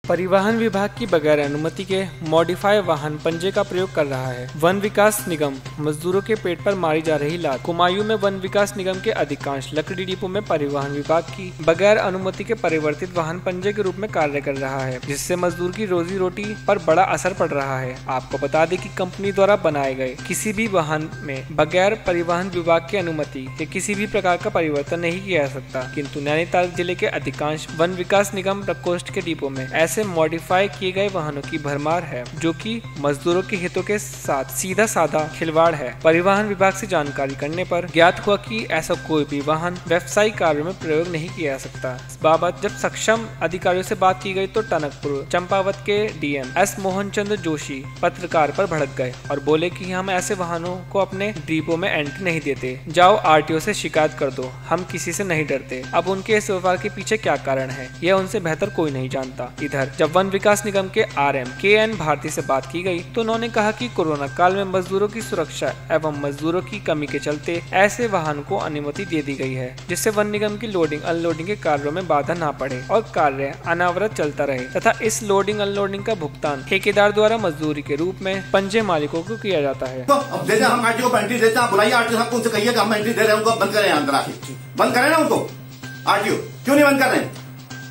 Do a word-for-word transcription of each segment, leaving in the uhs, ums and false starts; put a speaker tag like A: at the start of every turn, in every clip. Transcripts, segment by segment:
A: परिवहन विभाग की बगैर अनुमति के मॉडिफाई वाहन पंजे का प्रयोग कर रहा है। वन विकास निगम मजदूरों के पेट पर मारी जा रही लात। कुमायूं में वन विकास निगम के अधिकांश लकड़ी डिपो में परिवहन विभाग की बगैर अनुमति के परिवर्तित वाहन पंजे के रूप में कार्य कर रहा है, जिससे मजदूर की रोजी रोटी पर बड़ा असर पड़ रहा है। आपको बता दें कि कंपनी द्वारा बनाए गए किसी भी वाहन में बगैर परिवहन विभाग की अनुमति के किसी भी प्रकार का परिवर्तन नहीं किया जा सकता, किंतु नैनीताल जिले के अधिकांश वन विकास निगम प्रकोष्ठ के डिपो में ऐसे मॉडिफाई किए गए वाहनों की भरमार है, जो कि मजदूरों के हितों के साथ सीधा साधा खिलवाड़ है। परिवहन विभाग से जानकारी करने पर ज्ञात हुआ कि ऐसा कोई भी वाहन व्यवसायिक कार्यों में प्रयोग नहीं किया जा सकता। इस बाबत जब सक्षम अधिकारियों से बात की गई तो टनकपुर चंपावत के डीएम एस मोहन चंद्र जोशी पत्रकार पर भड़क गए और बोले कि हम ऐसे वाहनों को अपने डिपो में एंट्री नहीं देते, जाओ आरटीओ से शिकायत कर दो, हम किसी से नहीं डरते। अब उनके इस व्यवहार के पीछे क्या कारण है, यह उनसे बेहतर कोई नहीं जानता। इधर जब वन विकास निगम के आरएम के एन भारती से बात की गई तो उन्होंने कहा कि कोरोना काल में मजदूरों की सुरक्षा एवं मजदूरों की कमी के चलते ऐसे वाहन को अनुमति दे दी गई है, जिससे वन निगम की लोडिंग अनलोडिंग के कार्यों में बाधा न पड़े और कार्य अनावरत चलता रहे तथा इस लोडिंग अनलोडिंग का भुगतान ठेकेदार द्वारा मजदूरी के रूप में पंजे मालिकों को किया जाता है।
B: तो अब जैसे हम आरटीओ को एंट्री देते हैं, बुलाइए आरटीओ साहब को, उनसे कहिए कि हम एंट्री दे रहे हैं, उनको बंद करें, अंदर आके बंद करें ना उनको। आरटीओ क्यों नहीं बंद कर रहे हैं?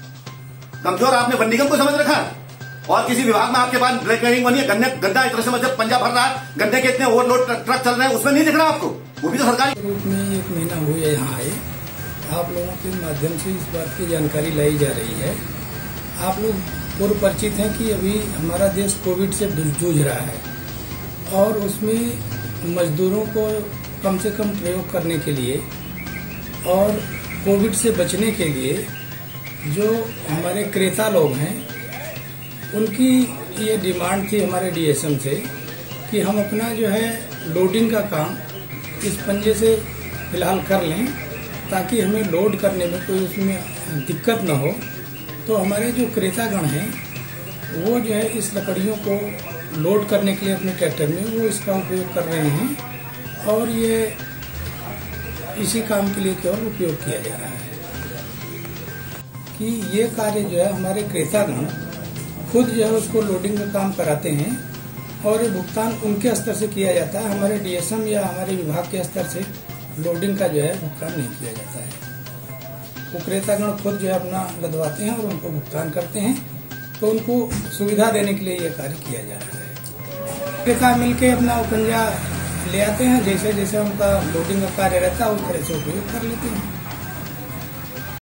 B: कमजोर आपने वन निगम को समझ रखा है और किसी विभाग में आपके पास ब्रेक रेडिंग बनी है, गन्ने गड्ढा इतना से मतलब पंजा भर रहा है, गन्ने के इतने ओवरलोड ट्रक चल रहे हैं, उसमें नहीं दिख रहा आपको? वो भी तो सरकारी
C: रूप में एक महीना हुआ यहाँ आए, आप लोगों के माध्यम से इस बात की जानकारी लाई जा रही है। आप लोग पूर्व परिचित हैं कि अभी हमारा देश कोविड से जूझ रहा है और उसमें मजदूरों को कम से कम प्रयोग करने के लिए और कोविड से बचने के लिए जो हमारे क्रेता लोग हैं उनकी ये डिमांड थी हमारे डीएसएम से कि हम अपना जो है लोडिंग का काम इस पंजे से फिलहाल कर लें, ताकि हमें लोड करने में कोई उसमें दिक्कत न हो। तो हमारे जो क्रेतागण हैं वो जो है इस लकड़ियों को लोड करने के लिए अपने ट्रैक्टर में वो इसका उपयोग कर रहे हैं और ये इसी काम के लिए केवल उपयोग किया जा रहा है कि ये कार्य जो है हमारे क्रेतागण खुद जो है उसको लोडिंग का काम कराते हैं और ये भुगतान उनके स्तर से किया जाता है। हमारे डीएसएम या हमारे विभाग के स्तर से लोडिंग का जो है भुगतान नहीं किया जाता है। वो क्रेतागण खुद जो है अपना लदवाते हैं और उनको भुगतान करते हैं, तो उनको सुविधा देने के लिए ये कार्य किया जा रहा है। क्रेता मिलके अपना पंजा ले आते हैं, जैसे जैसे उनका लोडिंग का कार्य रहता है उस तरह से उपयोग कर लेते हैं।